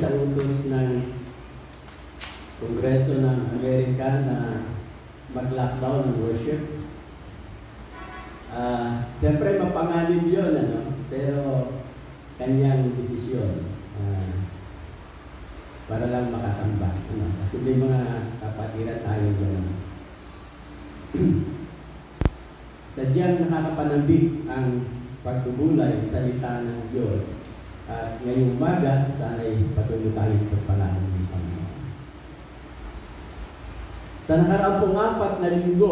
sa utos ng Kongreso ng Amerika na mag-lockdown ng worship. Siyempre mapanganib yun, pero kanyang desisyon para lang makasamba. Kasi may mga kapatiran tayo dyan. Sadyang nakakapanambik ang pagtubulay sa salita ng Diyos. At ngayong umaga, sana'y patuloy tayong pagpalain ng Panginoon. Sa nakaraang pong 4 na linggo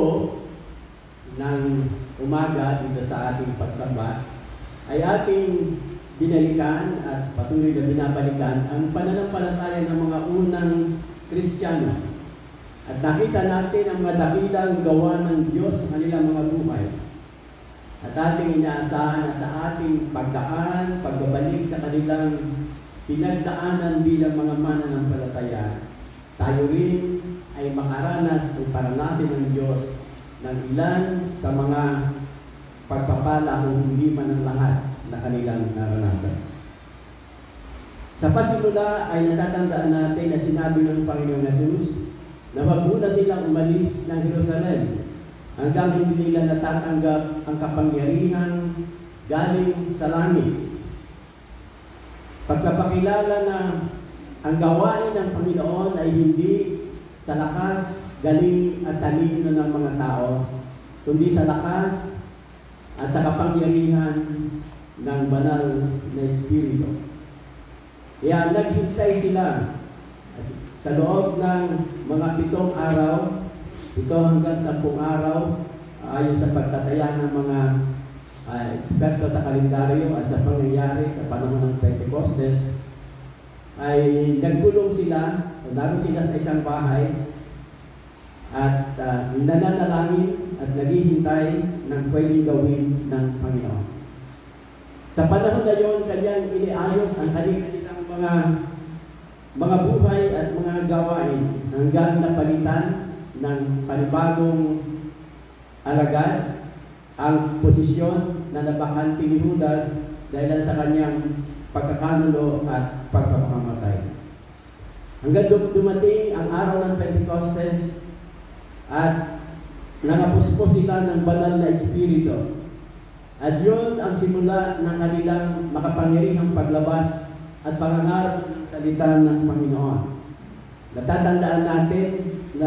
ng umaga dito sa ating pagsamba, ay ating binalikan at patuloy na binabalikan ang pananampalataya ng mga unang Kristiyano. At nakita natin ang madakilang gawa ng Diyos sa kanilang mga buhay. At ating inaasahan na sa ating pagdaan, pagbabalik sa kanilang pinagdaanan bilang mga mananampalataya, tayo rin ay makaranas o paranasin ng Diyos ng ilan sa mga pagpapala o hindi man ang lahat na kanilang naranasan. Sa pasimula ay natatandaan natin na sinabi ng Panginoong Jesus na wag muna silang umalis ng Jerusalem hanggang hindi nila natatanggap ang kapangyarihan galing sa langit. Pagpapakilala na ang gawain ng Panginoon ay hindi sa lakas, galing at talino ng mga tao, kundi sa lakas at sa kapangyarihan ng banal na Espiritu. Kaya naghintay sila sa loob ng mga 7 araw, 7 hanggang 10 araw, ayon sa pagtataya ng mga eksperto sa kalendaryo at sa pangyayari sa panahon ng Pentecostes, ay nagkulong sila, naroon sila sa isang bahay, at nananalangin at naghihintay ng pwedeng gawin ng Panginoon. Sa panahon na yun, kanyang iniayos ang kanilang mga buhay at mga gawain hanggang napalitan ng panibagong alagad ang posisyon na nabakante ni Judas dahil sa kanyang pagkakanulo at pagpapakamatay. Hanggang dumating ang araw ng Pentecostes at nangapuspos sila ng banal na Espiritu. At yun ang simula ng kanilang makapangyarihang paglabas at pangangarap ng salita ng Panginoon. Natatandaan natin na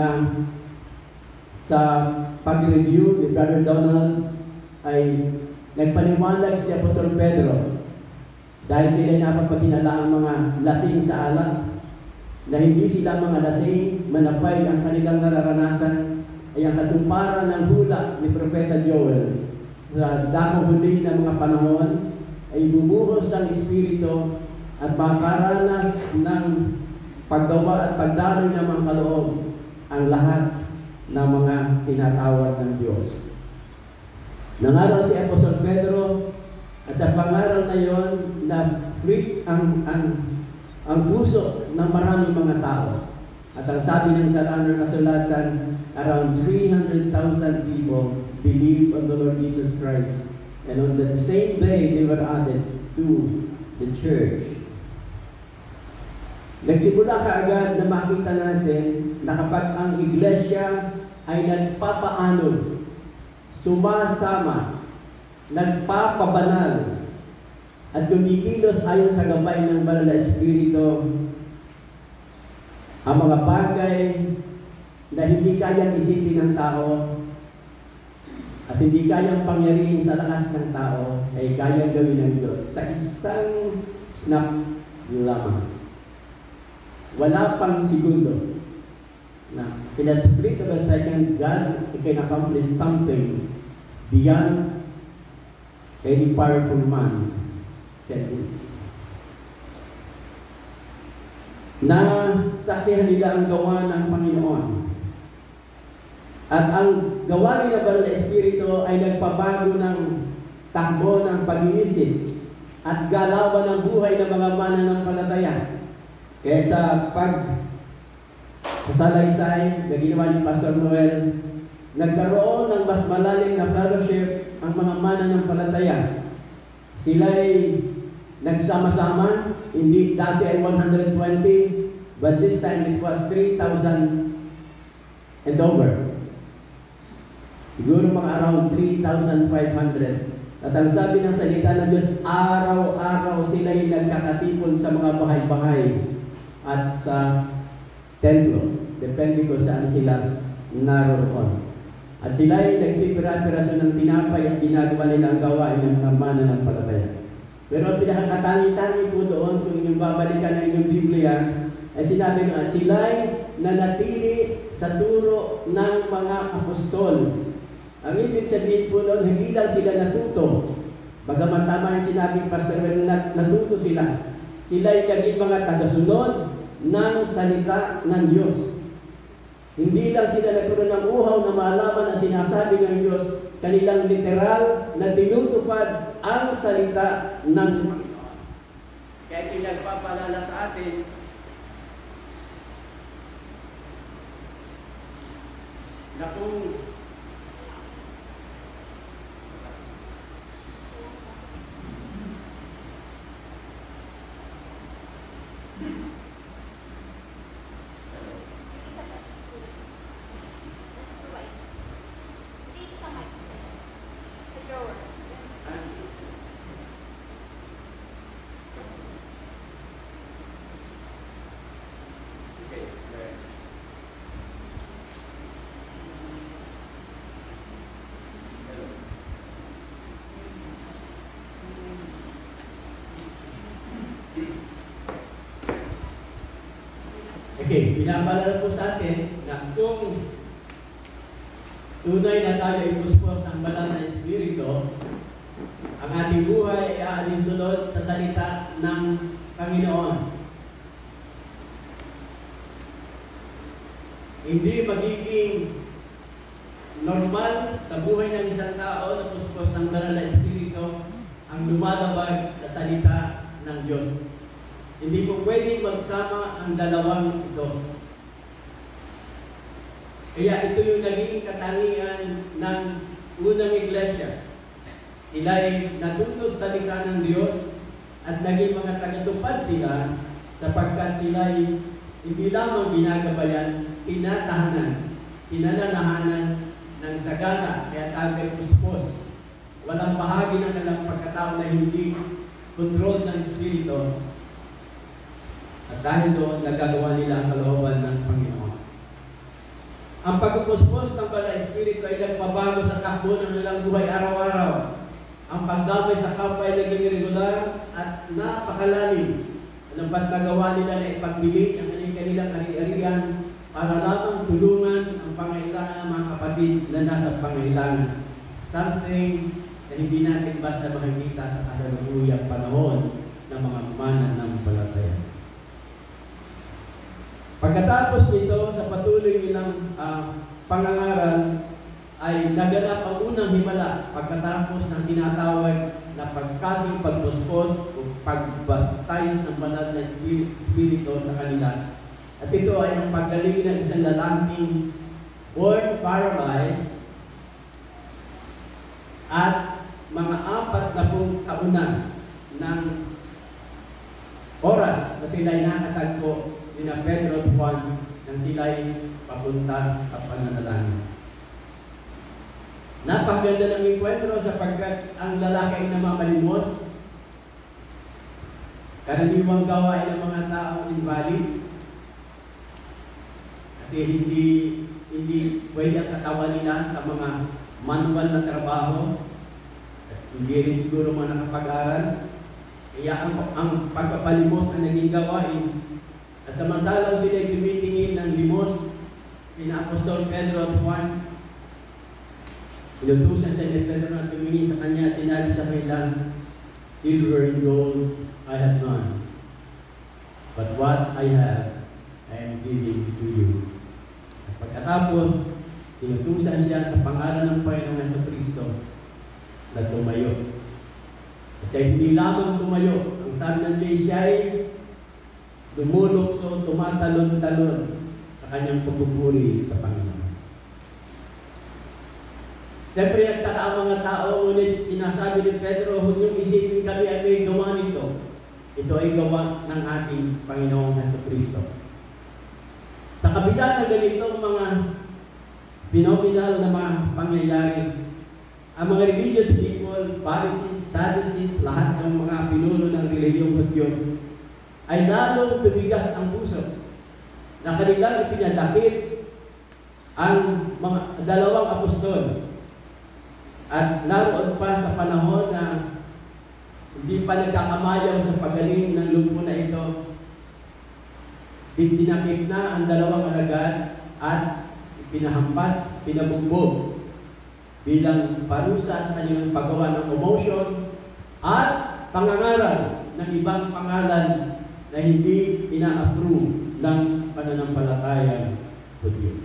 sa pag-review ni Brother Donald ay nagpaliwanag si Apostol Pedro dahil sila napapaghinala ang mga lasing sa alak, na hindi sila mga lasing, manapay ang kanilang nararanasan ay ang katuparan ng hula ni Propeta Joel. Sa dakong huli ng mga panahon ay bubuhos ng Espiritu at makaranas ng paggawa at pagdaloy ng mga kaloob ang lahat ng mga tinatawag ng Diyos. Nangaral si Apostol Pedro at sa pangaral na yon na free ang puso ng maraming mga tao. At ang sabi ng talaan ng kasulatan, around 300,000 people believed on the Lord Jesus Christ. And on the same day, they were added to the church. Nagsimula kaagad na makita natin na kapag ang iglesia ay nagpapaanod, sumasama, nagpapabanal, at kumikilos ayon sa gabay ng banal na Espiritu, ang mga bagay na hindi kayang isipin ng tao at hindi kayang pangyarihin sa lakas ng tao ay kayang gawin ng Diyos sa isang snap lamang. Wala pang segundo na in a split of a second, God can accomplish something beyond any powerful man can do. Na saksihan nila ang gawa ng Panginoon. At ang gawa nila banal na Espiritu ay nagpabago ng takbo ng pag-iisip at galawan ng buhay ng mga mananampalataya. Kaya sa pagsalaysay na ginawa ni Pastor Noel, nagkaroon ng mas malalim na fellowship ang mga mananampalataya. Sila'y nagsama-sama. Hindi, dati ay 120, but this time it was 3,000 and over. Siguro mga around 3,500. At ang sabi ng salita ng Diyos, araw-araw sila'y nagkakatipon sa mga bahay-bahay at sa templo. Depende kung saan sila naroon. At sila'y nagpipira-pirasyon ng tinapay at ginagawa nila ang gawain ng mga mananampalataya. Pero ang pinakakatangi-tangi po doon, kung inyong babalikan ang inyong Biblia, ay sinabi nga, sila'y nanatili sa turo ng mga apostol. Ang ibig sabihin po doon, hindi lang sila natuto. Bagaman tama yung sinabi, Pastor, natuto sila. Sila'y naging mga tagasunod ng salita ng Diyos. Hindi lang sila nagkaroon ng uhaw na maalaman ang sinasabi ng Diyos, kanilang literal na tinutupad ang salita ng Panginoon. Kaya pinagpapalala sa atin na kung okay, pinapalala po sa atin na kung tunay na tayo ay puspos ng banal na Espiritu, ang ating buhay ay aalinsunod sa salita ng Panginoon. Hindi magiging normal sa buhay ng isang tao na puspos ng banal na Espiritu ang lumalabag sa salita ng Diyos. Hindi po pwedeng magsama ang dalawang ito. Kaya ito yung naging katangian ng unang iglesia. Sila ay natuto sa salita ng Diyos at naging mga tagatupad sila sapagkat sila ay hindi lamang ginagabayan, tinananahanan ng sagana, kaya tagay puspos. Walang bahagi ng kanilang pagkatao na hindi kontrol ng Espiritu. At dahil doon, nagagawa nila ang kalooban ng Panginoon. Ang pagpupuspos ng Banal na Espiritu ay nagpabago sa takbo ng nilang buhay araw-araw. Ang pagdamay sa kapwa ay naging regular at napakalalim. Ang nagawa nila na ipagdilig ang kanilang ari-arian para lamang tulungan ang pangailangan ng mga kapatid na nasa pangailangan. Something na hindi natin basta makikita sa kasalukuyang panahon ng mga mananampalataya. Pagkatapos nito, sa patuloy nilang pangangaral, ay naganap ang unang himala pagkatapos ng tinatawag na pagkasing pagpuspos o pagbaptize ng banal na Espiritu sa kanila. At ito ay ang paggaling ng isang lalaking born paralyzed at mga 40 taon ng oras na sila'y nakatagpo ni Pedro at Juan nang sila'y papunta sa pananalangin. Napakaganda ng enkwentro sapagkat ang lalaki ay namamalimos. Karaniwang gawain ng mga taong invalid. Kasi hindi pwede ang katawan nila sa mga manual na trabaho. Hindi rin siguro mga nakapag-aral. Kaya ang pagpapalimos ang naging gawain. At samantalang sila tumitingin ng limos, kina Apostol Pedro at Juan, inutusan siya ni Pedro na tumingin sa kanya, sinabi sa kanila, silver and gold I have none, but what I have, I am giving to you. At pagkatapos, inutusan siya sa pangalan ng Panginoon sa Kristo na tumayo. At siya hindi lamang tumayo, ang sabi ng Lay, siya ay dumulokso, tumatalon-talon sa kanyang pagpupuri sa Panginoon. Siyempre, nagtaka ang mga tao, ngunit sinasabi ni Pedro, huwag niyong isipin kami ay may gawa nito. ito ay gawa ng ating Panginoong Jesucristo. Sa kabila ng ganitong mga phenomenal na mga pangyayari, ang mga religious people, Pharisees, Sadducees, lahat ng mga pinuno ng relihiyong Hudyo ay lalong tumigas ang puso na kanilang ipinadakip ang mga dalawang apostol. At naroon pa sa panahon na hindi pa nagkakamayaw sa pagaling ng lumpo na ito, dinakip na ang dalawang alagad at pinahampas, pinabugbog bilang parusa sa kanilang paggawa ng commotion at pangangaral ng ibang pangalan na hindi ina-approve ng pananampalatayang Hudyo.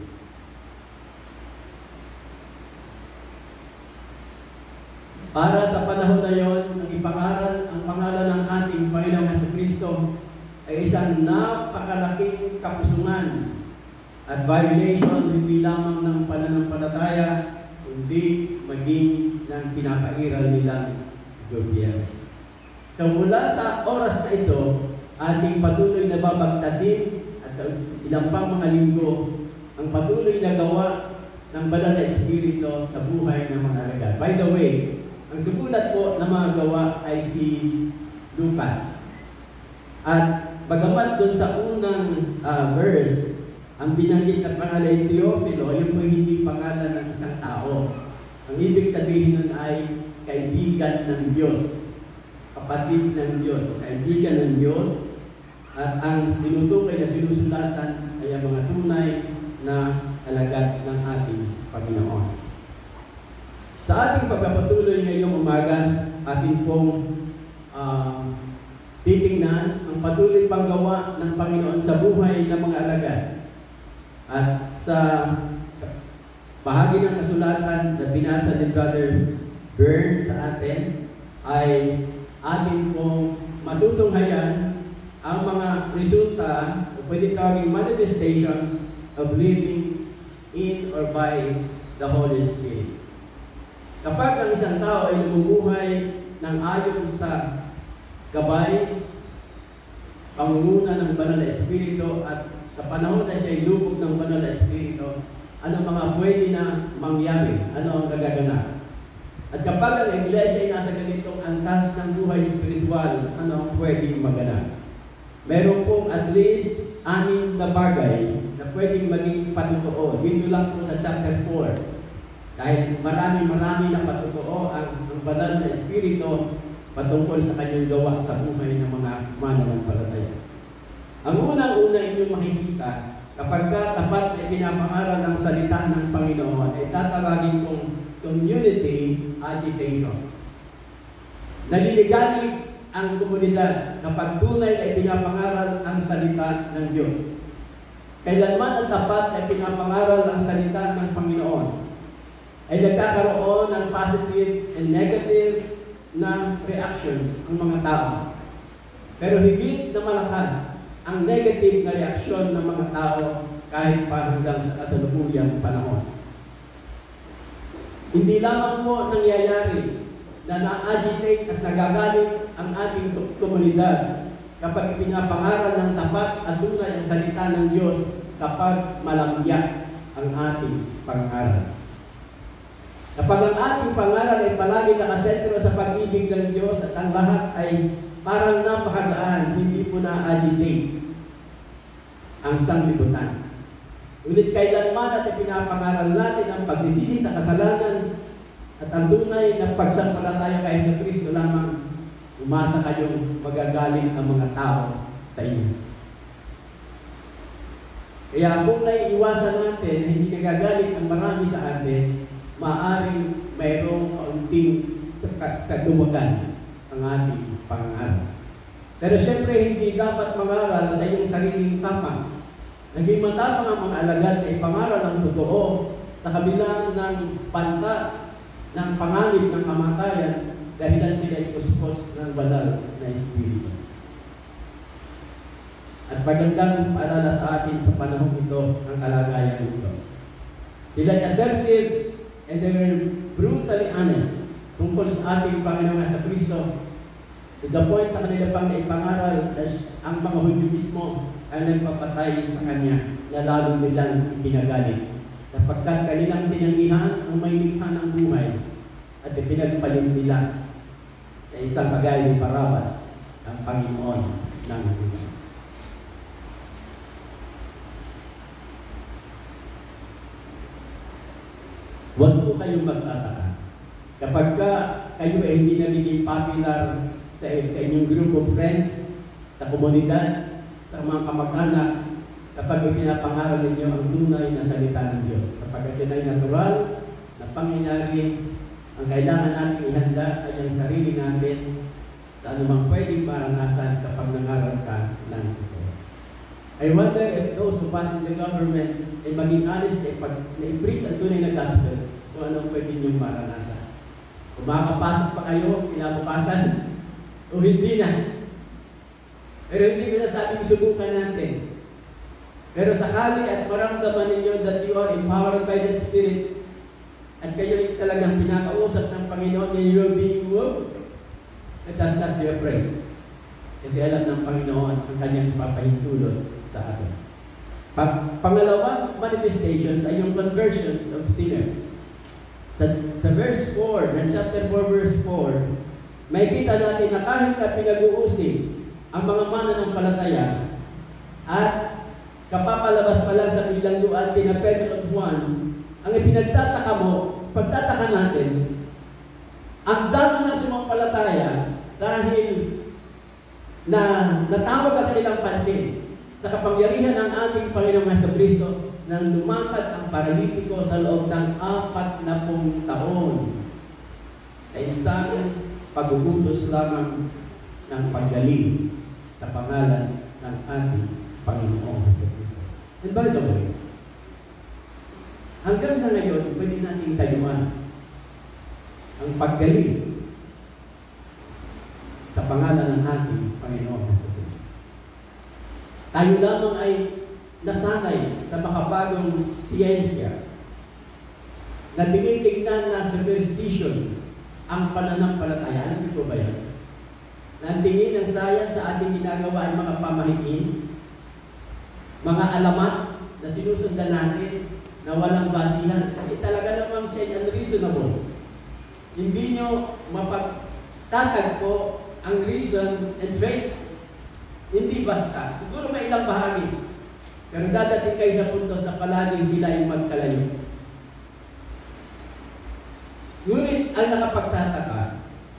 Para sa panahon na yon, ang pangalan ng ating Panginoong Jesucristo ay isang napakalaking kapusungan at violation hindi lamang ng pananampalataya, kundi maging ng pinapairal nilang gobyerno. So mula sa oras na ito, ating patuloy na babagtasin at sa ilang pang mga linggo ang patuloy na gawa ng banal na Espiritu sa buhay ng mga alagad. By the way, ang sumulat po ng mga gawa ay si Lucas. At bagamat doon sa unang verse, ang binanggit na pangalan ay Teofilo, yun po hindi pangalan ng isang tao. Ang ibig sabihin nun ay kaibigan ng Diyos, kapatid ng Diyos, kaibigan ng Diyos. At ang tinutukoy na sinusulatan ay ang mga tunay na alagad ng ating Panginoon. Sa ating pagpapatuloy ngayong umaga, ating pong titingnan ang patuloy panggawa ng Panginoon sa buhay ng mga alagad. At sa bahagi ng kasulatan na binasa ni Brother Bern sa atin, ay ating pong matutunghayan ang mga resulta o pwede tawaging manifestations of living in or by the Holy Spirit. Kapag ang isang tao ay namumuhay ng ayon sa gabay, pangunguna ng banal na Espiritu at sa panahon na siya ay lubog ng banal na Espiritu, ano mga pwede na mangyari, ano ang kagaganap. At kapag ang iglesia ay nasa ganitong antas ng buhay spiritual, ano ang pwede maganap. Meron pong at least 6 na bagay na pwedeng maging patotoo. Dito lang po sa chapter 4. Dahil marami na patotoo ang banal na Espiritu patungkol sa kanyang gawa sa buhay ng mga mananampalataya. Ang unang-una inyong makikita, kapag tapat ay pinapangaral ang salita ng Panginoon, ay tatawagin kong community agitation. Naliligalig ang komunidad kapag tunay ay pinapangaral ang salita ng Diyos. Kailanman ang tapat ay pinapangaral ang salita ng Panginoon, ay nagkakaroon ng positive and negative na reactions ang mga tao. Pero higit na malakas ang negative na reaksyon ng mga tao kahit pa hanggang sa kasalukuyang panahon. Hindi lamang po nangyayari na na-agitate at nagagalit ang ating komunidad kapag pinapangaral ng tapat at tunay ang salita ng Diyos kapag malangya ang ating pangaral. Kapag ang ating pangaral ay palagi nakasentro sa pag-ibig ng Diyos at ang lahat ay parang napakagaan, hindi po na-agitate ang sanglibutan. Ngunit kailanman at pinapangaral natin ang pagsisisi sa kasalanan at ang tunay na pagsampalataya kay Jesucristo lamang, umasa kayong magagaling ang mga tao sa inyo. Kaya kung naiiwasan natin na hindi nagagalit ang marami sa atin, maaaring mayroong kaunting katuwagan ang ating pangaral. Pero siyempre, hindi dapat mangaral sa iyong sariling tapang. Naging matapang ang mga alagad ay pangaral ang totoo sa kabila ng banta ng panganib ng kamatayan dahilan sila ipuspos ng banal na Espiritu. At pagandang paalala sa atin sa panahon ito ang kalagayan ito. Sila ay assertive and they were brutally honest tungkol sa ating Panginoong Jesucristo To the point na kanila pang naipangaral na ang mga Hudyo mismo ay nagpapatay sa kanya na lalo nilang ipinagalit. Sapagkat kanilang tinanggihan ang may likha ng buhay at ipinagpalit nila sa isang kagaya ni Barabas ang Panginoon ng buhay. Huwag po kayong magtataka. Kapag kayo ay hindi nagiging popular sa inyong group of friends, sa komunidad, sa mga kamag-anak, kapag ipinapangaral ninyo ang tunay na salita ng Diyos. Kapag ito ay natural na pangyayari, ang kailangan natin ihanda ay ang sarili natin sa anumang pwedeng maranasan kapag nangaral ka ng ito. I wonder if those who pass in the government ay maging honest na-embrace ang tunay na gospel kung anong pwede niyong maranasan. Kung makakapasok pa kayo, pinabukasan, o hindi na. Pero hindi ko nasabing subukan natin. Pero sakali at maramdaman ninyo that you are empowered by the Spirit at kayo talagang pinakausap ng Panginoon and you're being moved, let us not be afraid. Kasi alam ng Panginoon ang kanyang papahintulot sa atin. Pangalawang manifestations ay yung conversions of sinners. Sa verse 4, ng chapter 4, verse 4, may kita natin na kahit na pinag-uusig ang mga mananampalataya at kapapalabas pa lang sa bilangguan ni Pedro at Juan, ang ipinagtataka mo, pagtataka natin, ang dami ng sumampalataya dahil na natawag ang kanilang pansin sa kapangyarihan ng ating Panginoong Jesucristo nang lumakad ang paralitiko sa loob ng 40 taon sa isang pag-utos lamang ng paggaling sa pangalan ng ating Panginoong Jesucristo. And by the way, hanggang sa ngayon, pwede natin tayuan ang paggaling sa pangalan ng ating Panginoong Jesucristo. Tayo lamang ay nasanay sa makabagong siyensya na tinitignan na superstition ang pananampalataya. Ano ito ba yan? Na ang tingin ng science sa ating ginagawa ay mga pamahiin, mga alamat na sinusundan natin na walang basihan. Kasi talaga namang siya unreasonable. Hindi nyo mapagtatagpo ang reason and faith. Hindi basta. Siguro may ilang bahagi. Pero dadating kayo sa puntos na palaging sila ay magkalayo. Ngunit ang nakapagtataka,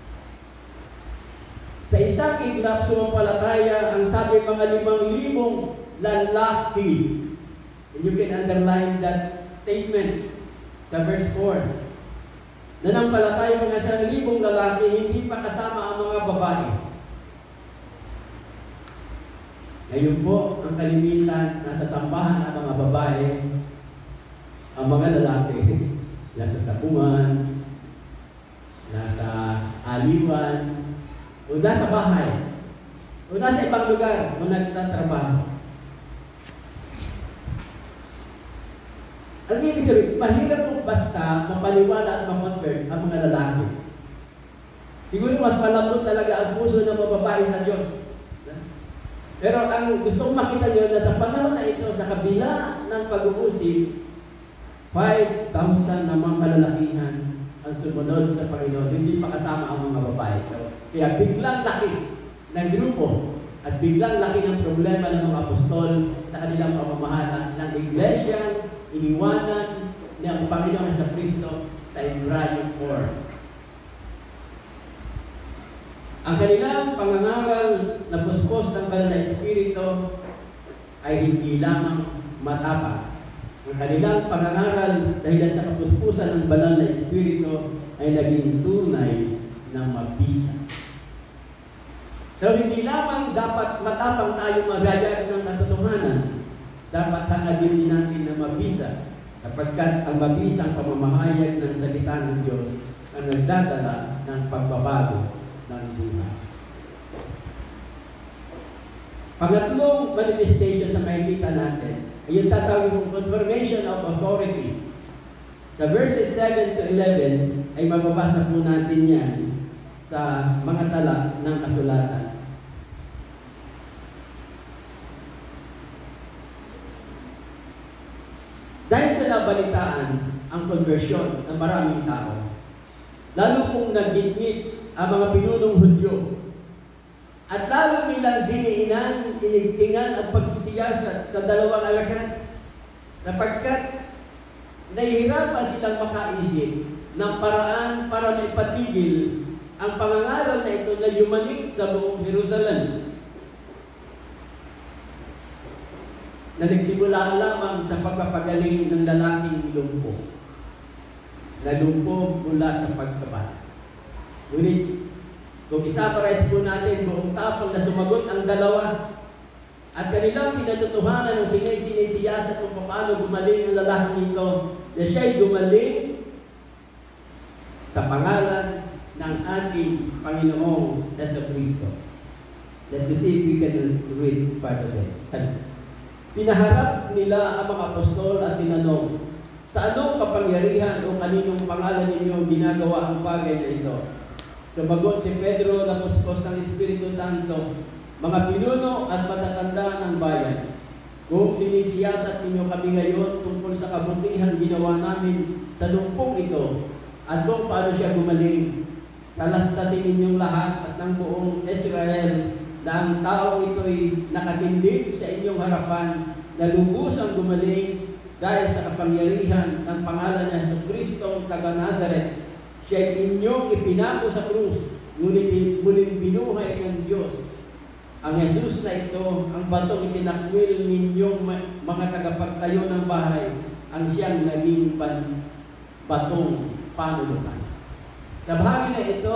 sa isang iglap sumampalataya ang sabi mga 5,000 lalaki. And you can underline that statement sa verse 4. Nanampalataya mga 1,000 lalaki, hindi pa kasama ang mga babae. Ngayon po, ang kalimitan nasa sambahan ng mga babae, ang mga lalaki, nasa sapungan, nasa aliwan, o nasa bahay, o nasa ibang lugar, o nagtatrabaho. Ang ibig sabihin, mahirap po basta mapaniwala at makonvert ang mga lalaki. Siguro mas malambot talaga ang puso ng mga babae sa Diyos. Pero ang gusto kong makita nyo na sa panahon na ito, sa kabila ng pag-uusig, 5,000 na mga kalalakihan ang sumunod sa Panginoon. Hindi pa kasama ang mga babae. So, kaya biglang laki ng grupo at biglang laki ng problema ng mga apostol sa kanilang pamamahala ng iglesia, iniwanan ni ang Panginoon sa Kristo sa Hebreo 4. Ang kanilang pangangaral na puspos ng Banal na Espiritu ay hindi lamang matapang. Ang kanilang pangangaral dahil sa kapuspusan ng Banal na Espiritu ay naging tunay na mabisa. So hindi lamang dapat matapang tayo magayag ng katotohanan, dapat hangad din natin na mabisa sapagkat ang mabisang pamamahayag ng salita ng Diyos ang nagdadala ng pagbabago ng buhay. Pangatlong manifestation na makikita natin ay yung tatawag ng confirmation of authority. Sa verses 7 to 11 ay mababasa po natin yan sa mga tala ng kasulatan. Dahil sa nabalitaan ang konversyon ng maraming tao, lalo pong nagigit ang mga pinunong Hudyo, at lalo nilang diniinan, inigtingan at pagsisiyasat sa dalawang alagad, sapagkat nahihirapan silang makaisip ng paraan para maipatigil ang pangangaral na ito na yumanig sa buong Jerusalem, na nagsimula lamang sa pagpapagaling ng lalaking lumpo, na lumpo mula sa pagkabata. Ngunit, kung isa-pares po natin buong tapang na sumagot ang dalawa at kanilang sinatutuhanan ng sinisiyasat kung paano gumaling ang lalaking ito, na siya'y gumaling sa pangalan ng ating Panginoong Jesucristo. Let me see if we can read part of it. Pinaharap nila ang mga apostol at tinanong, sa anong kapangyarihan o kaninong pangalan ninyo ginagawa ang bagay na ito? Sumagot si Pedro na puspos ng Espiritu Santo, mga pinuno at matatanda ng bayan, kung sinisiyasat ninyo kami ngayon tungkol sa kabutihan ginawa namin sa lumpong ito at kung paano siya gumaling, talastasin ninyong lahat at ng buong Israel na ang taong ito'y nakatindig sa inyong harapan na lubusang gumaling dahil sa kapangyarihan ng pangalan ni Jesucristo taga Nazaret. Siya'y inyong ipinako sa krus, ngunit muling binuhay ng Diyos. Ang Jesus na ito, ang batong itinakwil ninyong mga tagapagtayo ng bahay, ang siyang naging batong panulukan. Sa bahagi na ito,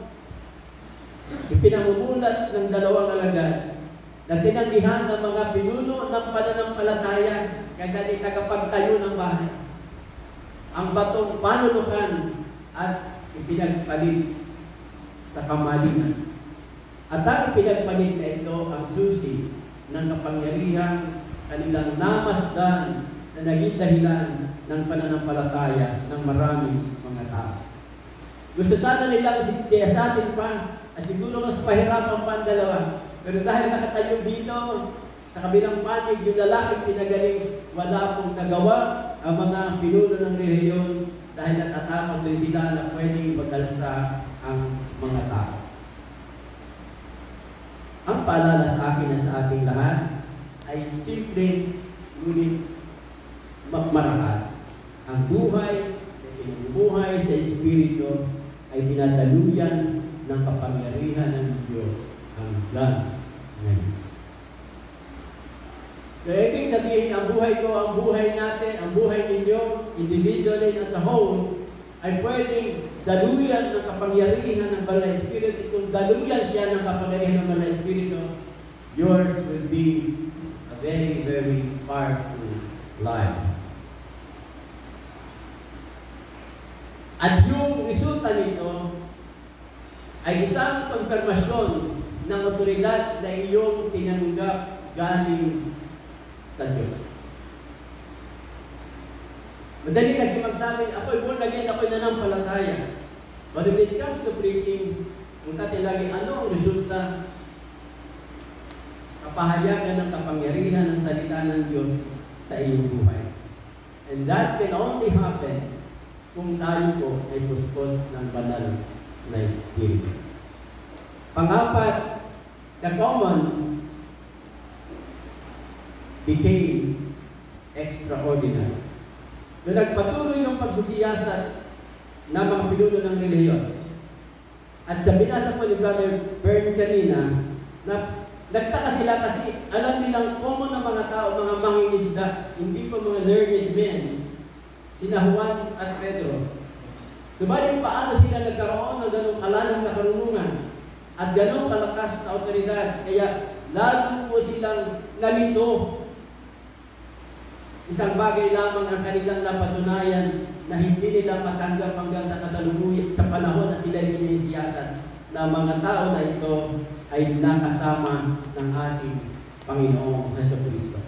ipinamumulat ng dalawang alagad na tinanggihan ng mga pinuno ng pananampalataya kaysa di tagapagtayo ng bahay. Ang batong panulukan at ipinagpalit sa kamalingan. At ang ipinagpalit na ito ang susi ng kapangyarihan kanilang namasdan na naging dahilan ng pananampalataya ng maraming mga tao. Gusto sana nilang siyasatin pa at siguro mas pahirapan pa ang dalawa. Pero dahil nakatayo dito, sa kabilang panig, yung lalaking pinagaling, wala pong nagawa ang mga pinuno ng reliyon dahil natatakot din sila na pwedeng magalsa ang mga tao. Ang paalala sa akin at sa ating lahat ay simple ngunit marakas. Ang buhay na pinagbubuhay sa Espiritu ay dinadaluyan ng kapangyarihan ng Diyos hanggang ngayon. So, ibig sabihin, ang buhay ko, ang buhay natin, ang buhay ninyo, individually as a whole, ay pwedeng daluyan ng kapangyarihan ng Banal na Espiritu. Kung daluyan siya ng kapangyarihan ng Banal na Espiritu, yours will be a very, very powerful life. At yung resulta nito ay isang konfirmasyon ng otoridad na iyong tinanggap galing sa Diyos. Madali kasi magsabi, ako'y born again, ako'y nanampalataya. But when it comes to preaching, kung natin lagi, ano ang resulta? Kapahayagan ng kapangyarihan ng salita ng Diyos sa iyong buhay. And that can only happen kung tayo po ay puspos ng banal na Espiritu. Pang-apat, the commons became extraordinary. So nagpatuloy yung pagsisiyasat ng mga pinuno ng reliyon. At sa binasa po ni Brother Bern kanina, na nagtaka sila kasi alam nilang common ng mga tao, mga mangingisda, hindi pa mga learned men, sina Juan at Pedro. Subalit paano sila nagkaroon ng ganong kalalang na karunungan at ganong kalakas na otoridad, kaya lalo po silang nalito. Isang bagay lamang ang kanilang napatunayan na hindi nila matanggap hanggang sa kasalukuyan sa panahon na sila sinisiyasat na mga tao na ito ay nakasama ng ating Panginoong Jesucristo.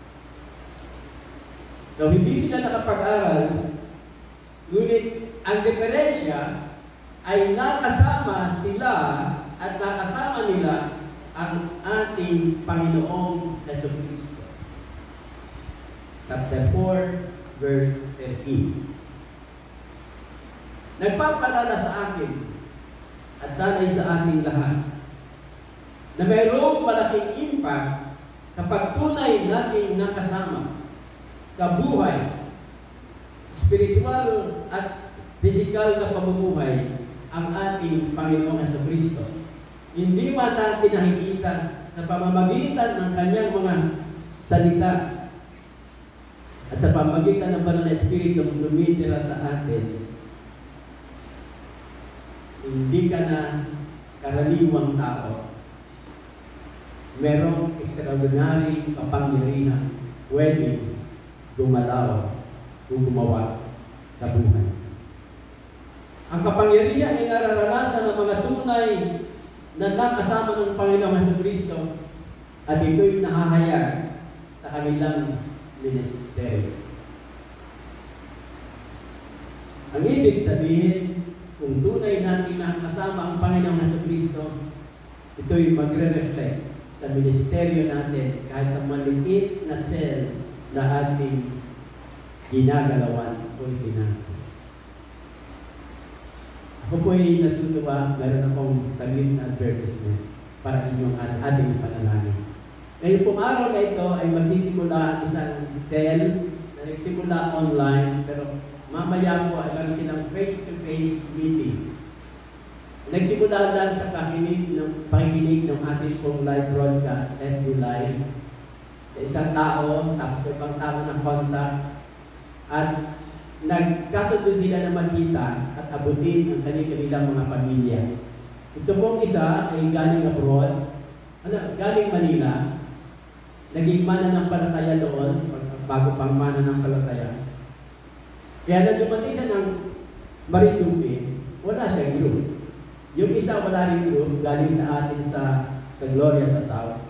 So hindi sila nakapag-aral, ngunit ang diferensya ay nakasama sila at nakasama nila ang ating Panginoong Jesucristo. Chapter 4, verse 13. Nagpapalala sa akin at sana'y sa ating lahat na mayroong malaking impact kapag tunay nating nakasama sa buhay, spiritual at physical na pamumuhay ang ating Panginoong Jesucristo. Hindi man natin nakikita sa pamamagitan ng kanyang mga salita at sa pamamagitan ng banal na Espiritu na tumitira sa atin. Hindi ka na karaniwang tao. Merong extraordinary kapangyarihan pwede dumalaw o gumawa sa buhay. Ang kapangyarihan ay nararanasan ng mga tunay na nakasama ng Panginoong Jesucristo at ito'y nahahayag sa kanilang ministeryo. Ang ibig sabihin, kung tunay natin nakasama ang Panginoong Jesucristo, ito'y magre-reflect sa ministeryo natin kahit sa maliit na cell na ating ginagalawan o ginagawa. Ako po ay natutuwa, meron akong saglit na advertisement para inyong ating panalangin. Ngayon pong araw na ito ay magsisimula ang isang cell na nagsimula online, pero mamaya po ay meron silang face-to-face meeting. Nagsimula lang sa pakikinig ng ating pong live broadcast, FB Live, sa isang tao, tapos may ibang tao ng contact, at nagkasundo sila na magkita at abutin ang kanilang mga pamilya. Ito pong isa ay galing abroad, galing Manila, naging mananampalataya doon, bago pang mananampalataya. Kaya na dumating siya ng Marinduque, wala siyang group. Yung isa wala rin group, galing sa atin sa Gloria sa South.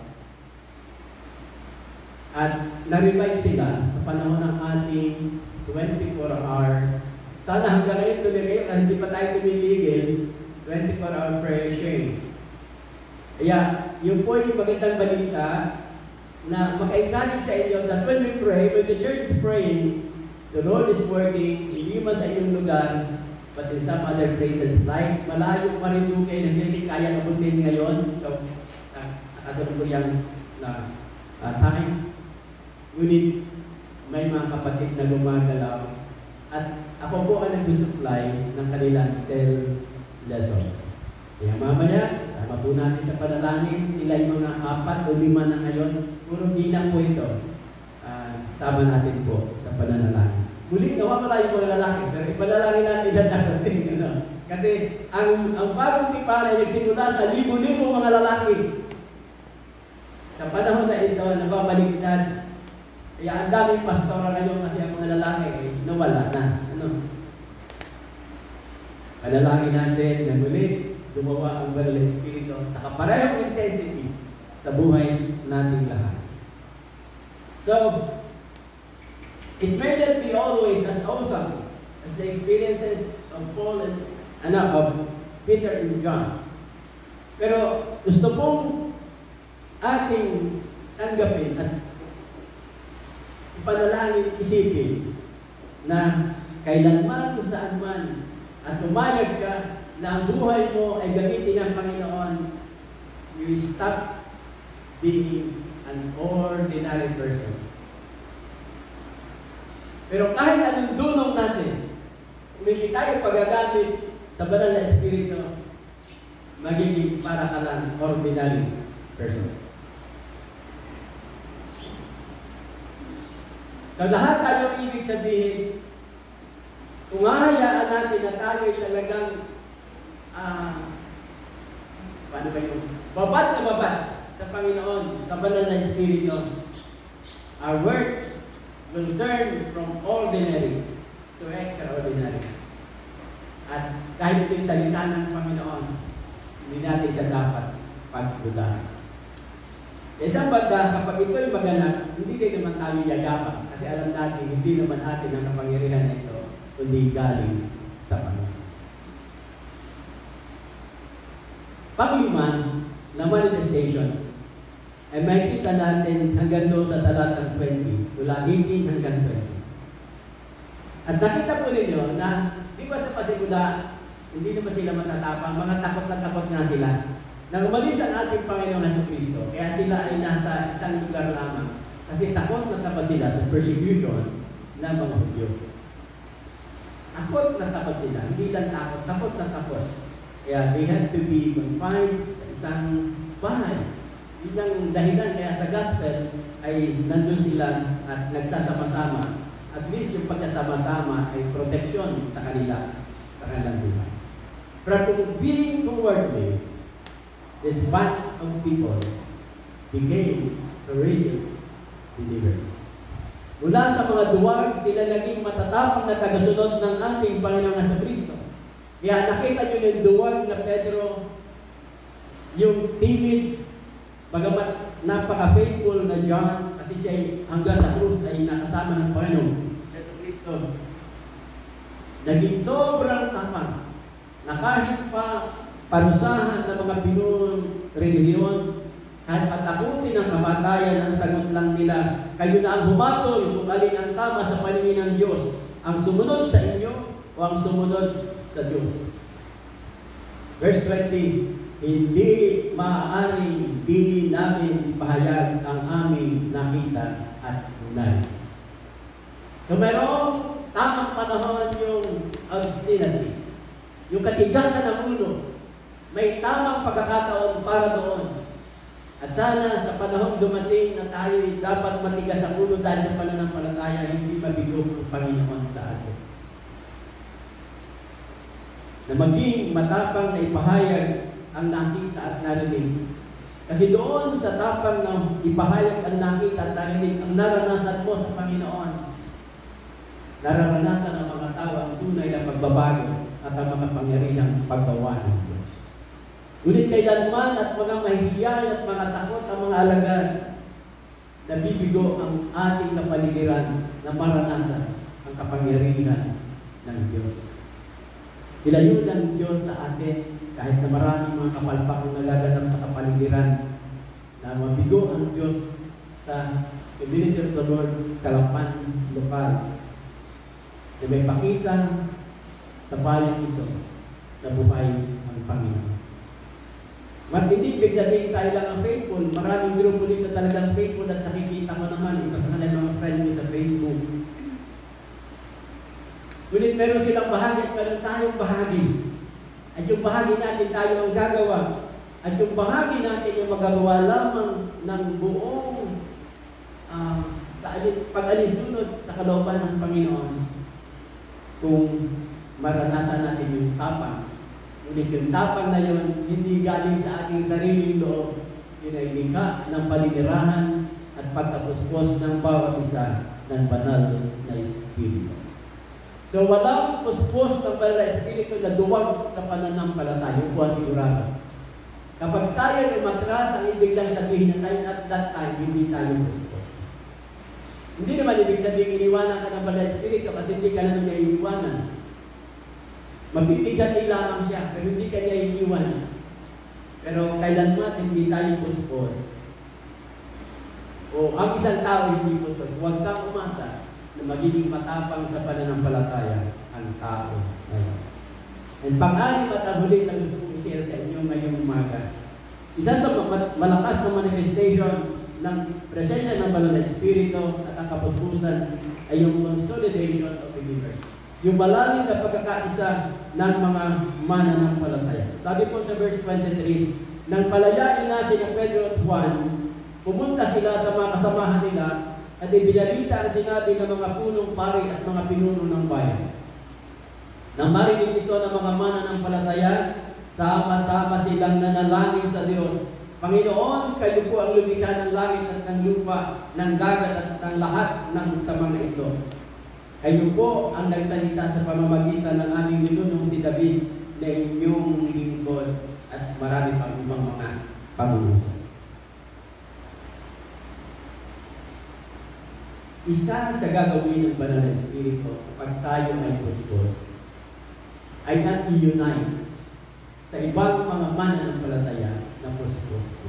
At na-revive sila sa panahon ng ating 24-hour. Sana hanggang ngayon tuloy kayo kasi hindi pa tayo tumiligil, 24-hour prayer sharing. Kaya, yun po yung magandang balita na maka-encourage sa inyo that when we pray, when the church is praying, the Lord is working, hindi man sa inyong lugar, but in some other places, like malayo pa rin doon kayo na hindi kaya nabutin ngayon. So, kasalukuyang na time, ngunit may mga kapatid na gumagalaw at ako po ang nag-supply ng kanilang cell lesson. Kaya mamaya, sama po natin sa panalangin, sila yung mga 4 o 5 na ngayon, puro ginang po ito. Sama natin po sa pananalangin. Muli, nawawala yung mga lalaki, pero ipanalangin natin na natin. Kasi ang bagong tipan ay nagsimula sa libo-libo mga lalaki. Sa panahon na ito, nababaliktad. Kaya ang daming pastora ngayon kasi ang mga lalaki ay nawala na. Panalangin natin na muli, gumawa ang banal na Espiritu sa kaparehong intensity sa buhay nating lahat. So, it may not be always as awesome as the experiences of Paul and of Peter and John. Pero gusto pong ating tanggapin at ipanalangin, isipin na kailanman kung saan man at umayag ka na ang buhay mo ay gamitin ng Panginoon, you stop being an ordinary person. Pero kahit anong dulong natin, kung hindi tayo pagagamit sa banal na Espiritu, magiging para ka lang ordinary person. So lahat tayo ibig sabihin, kung hahayaan natin na tayo talagang paano ba yung babad na babad sa Panginoon, sa banal na Espiritu, our work will turn from ordinary to extraordinary. At kahit ito'y salita ng Panginoon, hindi natin siya dapat pagdudahan. Sa isang banda, kapag ito'y maganap, hindi rin naman tayo yagapan. Kasi alam natin, hindi naman atin ang kapangyarihan na ito, kundi galing sa Panginoon. panglima na manifestations ay makikita natin hanggang doon sa talatang 20, mula 18 hanggang 20. At nakita po ninyo na, di ba sa pasimula, hindi naman sila matatapang, mga takot na takot nga sila. Nang umalis ang ating Panginoon Jesucristo, kaya sila ay nasa isang lugar lamang. Kasi takot na takot sila sa persecution ng mga Hudyo. Takot na takot sila, hindi lang takot, takot na takot. Kaya they had to be confined sa isang bahay. Yun ang dahilan kaya sa gospel ay nandun sila at nagsasama-sama. At least yung pagkasama-sama ay protection sa kanila, sa kanilang buhay. But kung being toward this bunch of people became courageous believers. Mula sa mga duwag, sila naging matatapang na tagasunod ng ating Panginoong Jesucristo. Kaya nakita nyo yung duwag na Pedro, yung timid, bagamat napaka-faithful na John, kasi siya hanggang sa krus ay nakasama ng Panginoong Jesucristo. Naging sobrang tapang na kahit pa parusahan ng mga pinunong relihiyon, kahit patakutin ang kamatayan, ang sagot lang nila, kayo na ang humatol kung alin ang tama sa paningin ng Diyos, ang sumunod sa inyo o ang sumunod sa Diyos. Verse 20, hindi maaaring di namin ipahayag ang aming nakita at unay. So mayroong tamang panahon yung obstinacy, yung katigasan ng ulo. May tamang pagkakataon para doon. At sana sa panahon dumating na tayo dapat matigas ang ulo dahil sa pananampalataya, hindi mabigo ang Panginoon sa atin. Na maging matapang na ipahayag ang nakita at narinig. Kasi doon sa tapang na ipahayag ang nakita at narinig, ang naranasan mo sa Panginoon, naranasan ng mga tao ang tunay na pagbabago at ang mga pangyarihang paggawa ng Diyos. Ngunit kailanman at mga mahihiyan at mga takot ang mga alagad, nabibigo ang ating kapaligiran na maranasan ang kapangyarihan ng Diyos. Ilayo ng Diyos sa atin kahit na maraming mga kapalpakang nagaganap sa kapaligiran na mabigo ang Diyos sa Community of the Lord, Kalapan, lokal, na may pakita sa bayan ito na buhay ang Panginoon. Hindi ibig sabihin tayo lang ang faithful. Maraming grupo dito talagang faithful at nakikita mo naman iba sa kanilang mga friend mo sa Facebook. Ngunit meron silang bahagi at meron tayong bahagi. At yung bahagi natin tayo ang gagawa. At yung bahagi natin yung magagawa lamang ng buong pag-alisunod sa kalooban ng Panginoon. Kung maranasan natin yung tapang. Ngunit yung tapang na yun, hindi galing sa ating sariling loob. Yun ay likha ng paninirahan at pagtapuspos ng bawat isa ng banal na Espiritu. So walang puspos ng banal na Espiritu na duwag sa pananampalataya. Yung buwan sigurado. Kapag tayo ay matras, ang ibig lang sabihin na tayo at that time, hindi tayo puspos. Hindi naman ibig sabihin iniwanan ka ng banal na Espiritu kasi hindi ka naman niya iiwanan. Mabibigyan lamang siya, pero hindi kanya iiwan. Pero kailanman hindi tayo puspos. O ang isang tao hindi puspos. Huwag kang umasa na magiging matapang sa pananampalataya ang tao ngayon. And pang-anim at huli sa gusto kong i-share sa inyo ngayong umaga. Isa sa malakas na manifestation ng presensya ng banal na Espiritu at ang kapuspusan ay yung consolidation of believers. Yung malalim na pagkakaisa ng mga mananampalataya. Sabi po sa verse 23, nang palayain na sina Pedro at Juan, pumunta sila sa mga kasamahan nila at ibinalita ang sinabi ng mga punong pari at mga pinuno ng bayan. Nang marinig ito ng mga mananampalataya, sama-sama silang nanalangin sa Diyos. Panginoon, kayo po ang lumikha ng langit at ng lupa, ng dagat at ng lahat ng sa mga ito. Kayo po ang nagsalita sa pamamagitan ng aming ninunong si David na inyong lingkod at marami pang ibang mga pangungusap. Isa sa gagawin ng banal na Espiritu kapag tayo ay puspos ay nag-unite sa ibang mga mananampalataya na puspos ko.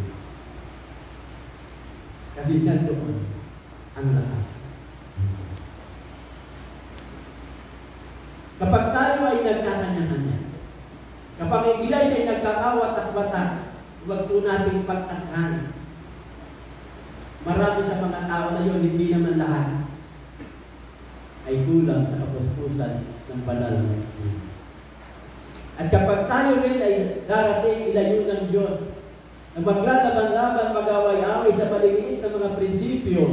Kasi nandoon ang lakas. Kapag tayo ay nagkakanya-kanya, kapag ang iglesia ay nagkakawat-at-watak, huwag po nating pagtakhan. Marami sa mga tao na yun, hindi naman lahat, ay kulang sa kapuspusan ng banal na Espiritu. At kapag tayo rin ay darating ilayo ng Diyos, na maglalaban-laban, mag-away-away sa maliliit na mga prinsipyo,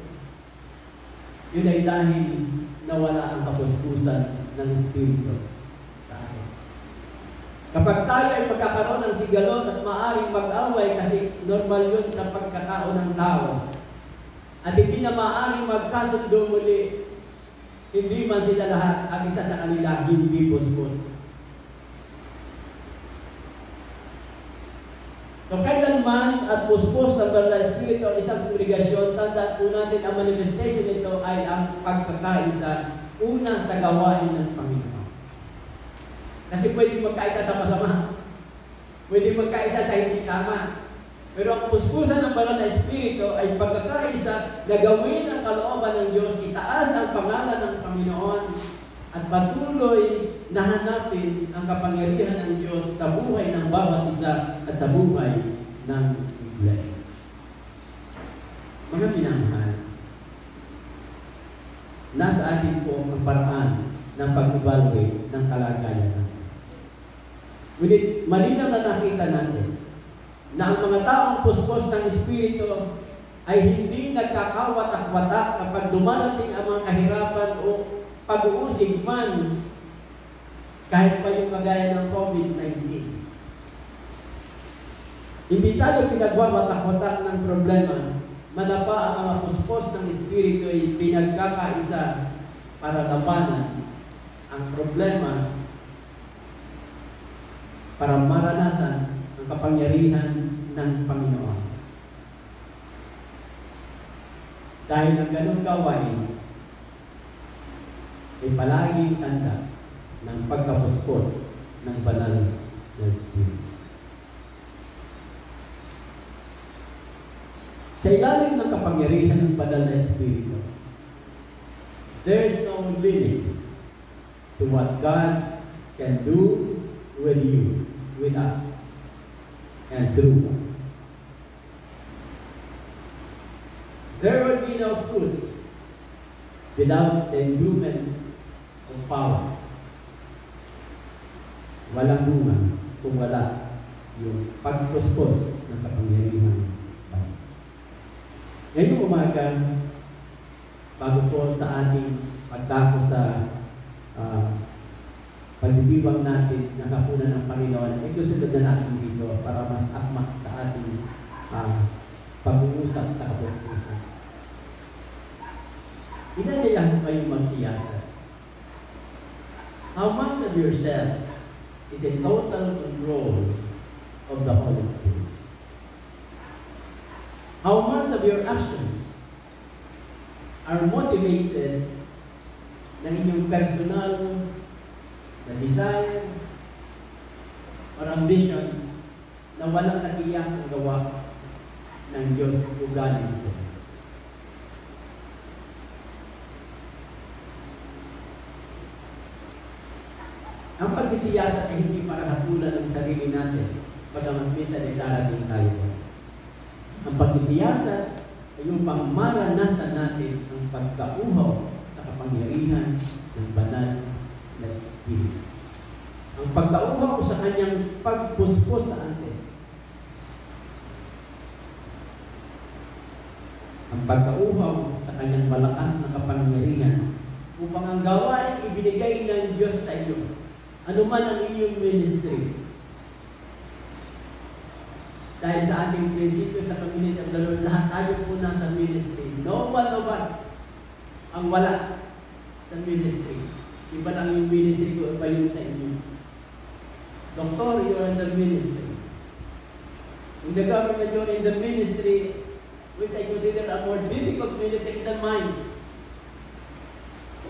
yun ay dahil nawala ang kapuspusan ng Espiritu sa atin. Kapag tayo ay magkakaroon ng sigalot at maaaring mag-away kasi normal yun sa pagkatao ng tao, at hindi na maaaring magkasundo muli, hindi man sila lahat, ang isa sa kanila hindi puspos. So kailanman at puspos ng banal na Espiritu ang isang kongregasyon, tandaan po natin ang manifestation nito ay ang pagkakaisa una sa gawain ng Panginoon. Kasi pwede magkaisa sa masama. Pwede magkaisa sa hindi tama. Pero ang puspusan ng banal na Espiritu ay pagkakaisa na gawin ang kalooban ng Diyos, itaas ang pangalan ng Panginoon, at patuloy na hanapin ang kapangyarihan ng Diyos sa buhay ng bawat isa at sa buhay ng iglesia. Mga minamahal, nasa atin po ang paraan ng pag-evaluate ng kalagayan natin. Ngunit malinaw na nakita natin na ang mga taong puspos ng Espiritu ay hindi nagkakawat-watak kapag dumarating ang mga kahirapan o pag-uusig man, kahit pa yung kagaya ng COVID-19. Hindi tayo pinagwawatak-watak ng problema, manapa ang mga puspos ng Espiritu ay pinagkakaisa para labanan ang problema, para maranasan ang kapangyarihan ng Panginoon. Dahil ang ganun gawain ay palaging tanda ng pagkapuspos ng banal na Espiritu. Sa ilalim ng kapangyarihan ng banal na Espiritu, there is no limit to what God can do with you, with us, and through us. There will be no fruits without the endowment of power. Walang bunga kung wala yung pagpuspos ng kapangyarihan. Ngayong umaga, bago po sa ating pagdako sa pagdidiwang natin ng hapunan ng Panginoon, ay susunod na natin dito para mas akmak sa ating pag-uusap sa kapuspusan. Inanyayahan ko kayong magsiyasa. How much of yourself is in total control of the Holy Spirit? How much of your actions are motivated ng inyong personal na desire or ambitions na walang natiyakang gawa ng Diyos o galing sa Diyos? Ang pagsisiyasat ay hindi para hatulan ng sarili natin, pagkamas minsan ay darating tayo. Ang pagsisiyasat ay yung pangmaranasan natin ang pagkauhaw sa kapangyarihan ng banal na Espiritu. Ang pagkauhaw sa kanyang pagpuspos sa atin. Ang pagkauhaw sa kanyang malakas na kapangyarihan upang ang gawain ibinigay ng Diyos sa iyo. Ano man ang iyong ministry. Dahil sa ating prinsipyo sa community of the Lord, lahat tayo po nasa ministry. No one of us ang wala sa ministry. Iba lang yung ministry ko, iba yung sa inyo. Doctor, you're in the ministry. In the government, you're in the ministry, which I consider a more difficult ministry than mine.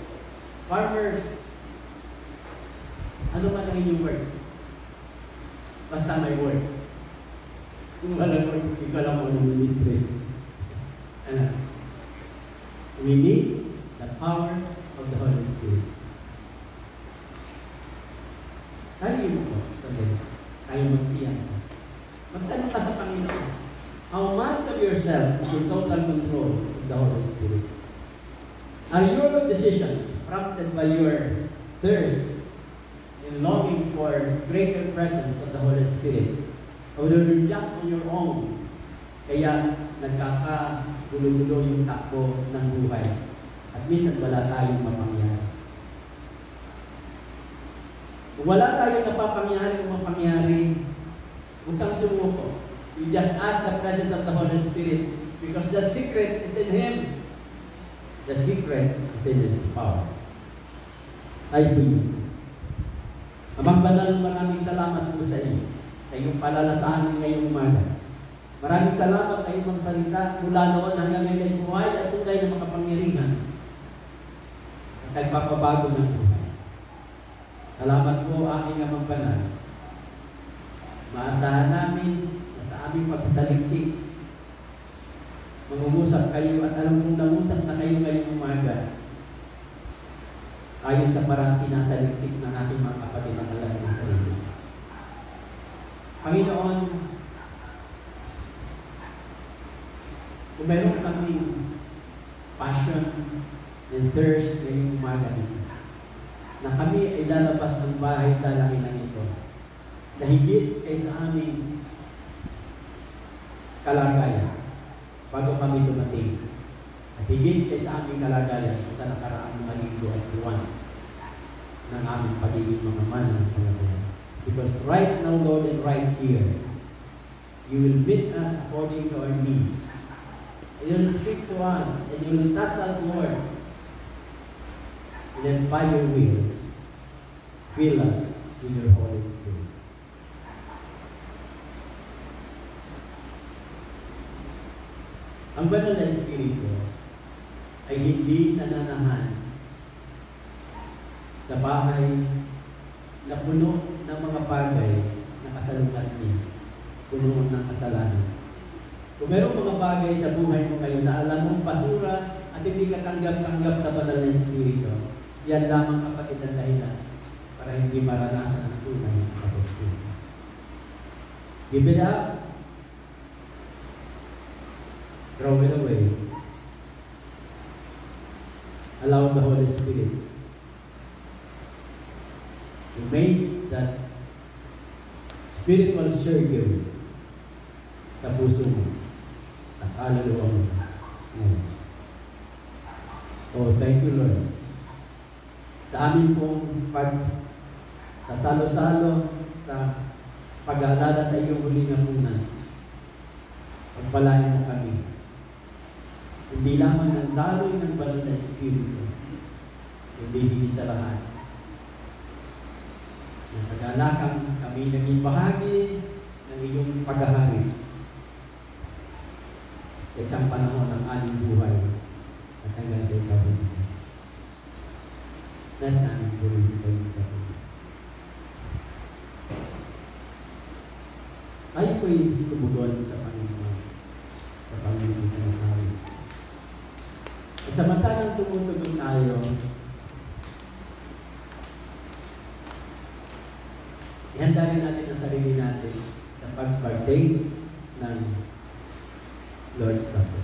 Farmers, ano man ang inyong work? Basta may work. Kung walang work, ikaw lang mo ng ministry. Ano? We need the power of the Holy Spirit. Tayo mo po, sabi, tayo magsiyasa. Magtanong ka sa Panginoon, how much of yourself is in total control of the Holy Spirit? Are your decisions prompted by your thirst and longing for greater presence of the Holy Spirit? Or you're just on your own, kaya nagkakagulo-gulo yung takbo ng buhay. At minsan wala tayong mapangyari. Kung wala tayong napapangyari o mapangyari, huwag kang sumuko. You just ask the presence of the Holy Spirit because the secret is in Him. The secret is in His power. I believe. Amang Banal, maraming salamat po sa iyo, sa iyong palalasahan ngayong umaga. Maraming salamat sa iyong salita mula noon hanggang ngayon buhay at tunay na makapangyarihan at nagpapabago ng buhay. Salamat po aking Amang Banal. Maasahan namin na sa aming pagsaliksik, mangungusap kayo at alam kong nangusap na kayo ngayong umaga. Ayon sa parang sinasaliksik ng ating mga kapatid na alam ng sarili. Panginoon, kung meron kaming passion and thirst ngayong umaga nito, na kami ay lalabas ng bahay dalakinan ito, na higit kaysa aming kalagayan bago kami dumating. At higit kaysa aming kalagayan sa nakaraang mga linggo at buwan ng aming pagiging mga mananampalataya. Because right now, Lord, and right here, you will meet us according to our needs. And you will speak to us, and you will touch us, Lord. And then by your will, fill us with your Holy Spirit. Ang banal na Espiritu ay hindi nananahan sa bahay na puno ng mga bagay na kasalungat niya, puno ng kasalanan. Kung mayroong mga bagay sa buhay mo ngayon na alam mong basura at hindi ka tanggap-tanggap sa banal na Espiritu, yan lamang kapatid ang dahilan para hindi maranasan ang tunay ng Espiritu. Give it up. Throw it away. Allow the Holy Spirit to make that spiritual surgery sa puso mo, sa kaluluwa mo. Oh, thank you, Lord. Sa amin pong sa salo-salo, sa pag-aalala sa iyong huling hapunan, pagpalain mo kami. Hindi lamang ng daloy ng banal na Espiritu, hindi higit sa lahat. Ng pag-alakang kami naging bahagi ng iyong paghahari sa isang panahon ng aming buhay at hanggang sa ikaw. Nasa aming buhay ikaw. Tayo po'y tumugon sa Panginoon, sa Panginoon ng hari. At samantalang tumutugon tayo, ihanda rin natin ang sarili natin sa pag-partake ng Lord's Supper.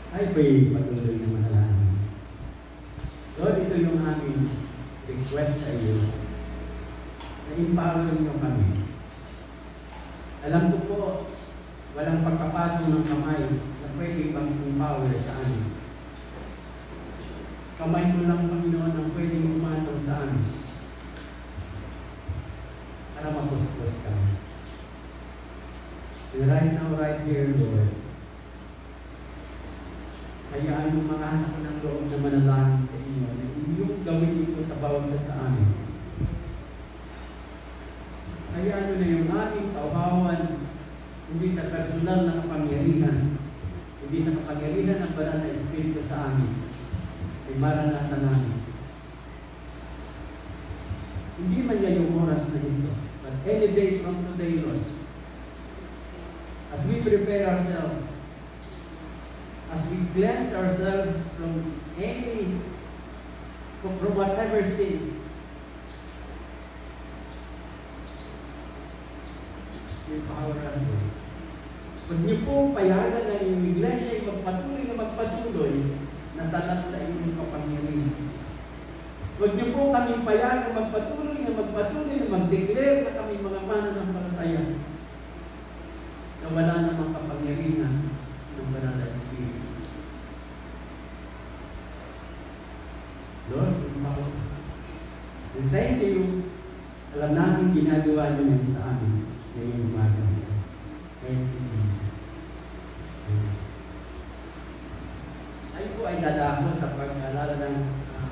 ay pa'y patuloy na manalangin. Lord, ito yung aming request sa iyo. Na-empower niyo kami. Alam ko po, walang pagkapatong ng kamay na pwede bang empower sa amin. Kamay mo lang, Panginoon, ang pwedeng umatong sa amin para mapuspos kami. And right now, right here, Lord, hayaan yung mga asa ko ng loob na manalangin sa inyo na inyong gawin ito sa bawat sa amin. Hayaan nyo na yung aming kauhawan, hindi sa personal na kapangyarihan, hindi sa kapangyarihan ng banal na Espiritu sa amin, ay maranasan namin. Hindi man yan yung oras na ito, but any day from today, Lord, as we prepare ourselves, as we cleanse ourselves from whatever sin, empower us, Lord. Huwag niyo po payagan na yung iglesia ay magpatuloy na salat sa inyong kapangyarihan. Huwag niyo po kami payagan magpatuloy na mag-declare na kami mga mananampalataya na wala namang kapangyarihan ng banal na Espiritu. Lord, we thank you. Alam namin ginagawa niyo yan sa amin ngayong umaga. Thank you. Ay po ay dadako sa pag-alala ng